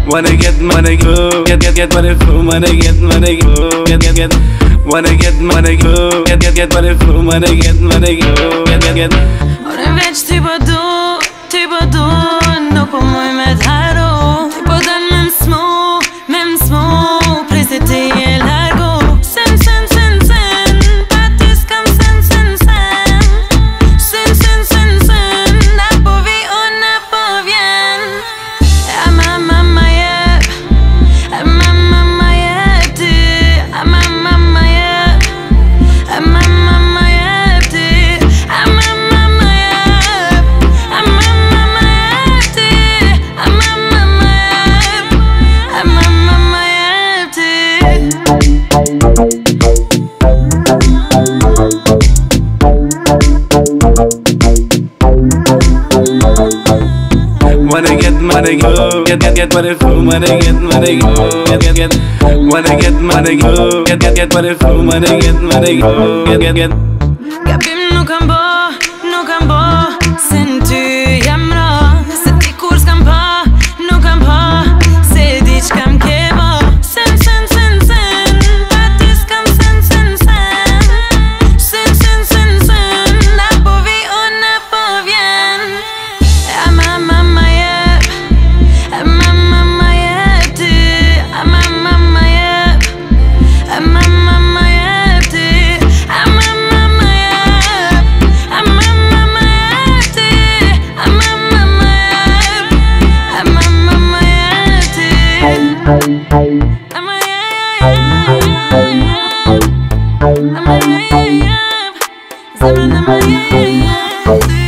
Wanna get money, go, get money, flow, money, get money, go, get. Wanna get money, go, get money, flow, money, get money, go, get. Ora veç ti po du, nuk po muj me t'haru. Ti po dan me m'smu, prej se ti je largu. Sen, pa ty s'kam sen. Sen, na po vi o na po vjen. A mama jep, ti. A mama jep, ti. A mama jep, ti. A mama jep, ti. Wanna get money, go, get money, flow, money, get money, go, get. Wanna get money, go, get money, flow, money, get money, go, get. Gabim nuk kam bo, sen ty jam ro. Se ti kur s'kam pa, nuk kam pa, se di ç'kam ke bo. Sen, pa ty s'kam sen. Sen, na po vi o na po vjen. A mama jep, ti. A mama jep, ti. A mama jep, ti. A mama jep, ti.